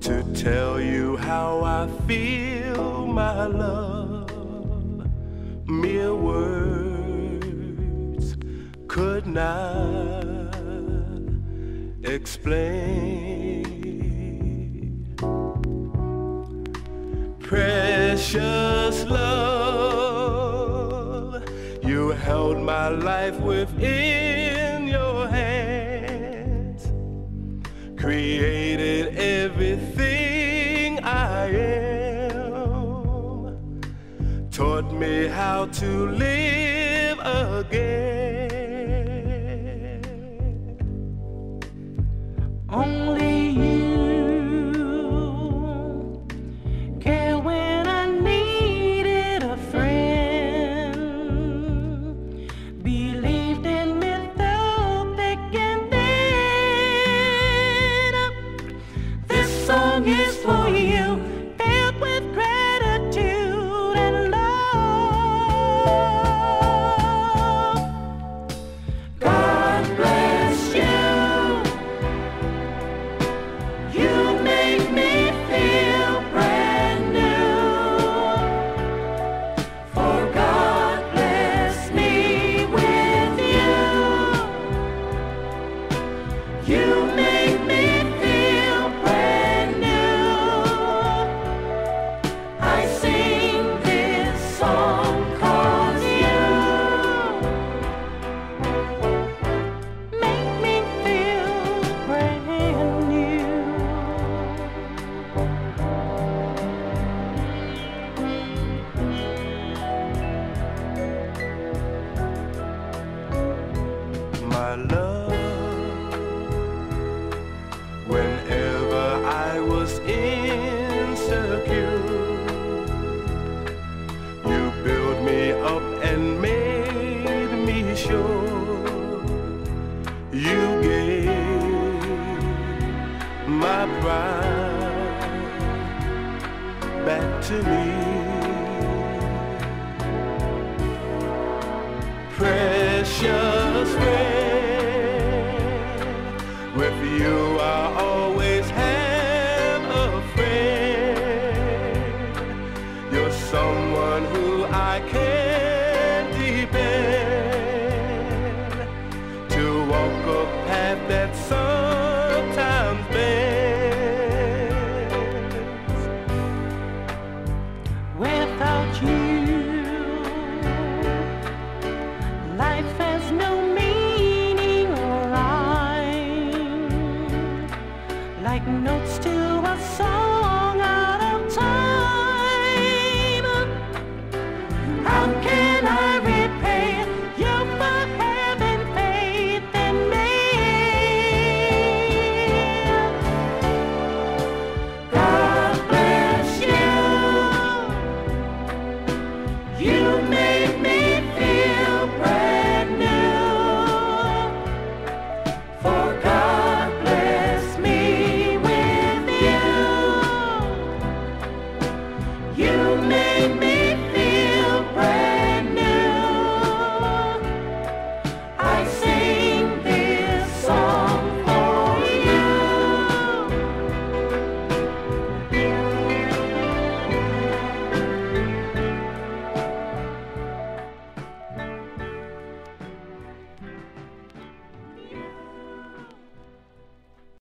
to tell you how I feel, my love. Mere words could not explain. Precious love, you held my life within your hands, created everything I am, taught me how to live again. Only you care when I needed a friend, believed in me through thick and thin. This song is for you, filled with gratitude and love. God bless you. You make me feel brand new. For God bless me with you. You make me feel brand new. I sing this song 'cause you make me feel brand new. My love, whenever I was insecure, you built me up and made me sure. You gave my pride back to me. Precious friend, with you I always have a friend. You're someone who I can depend, to walk a path that sometimes bends. Without you, life has no meaning or rhyme, like notes to a song.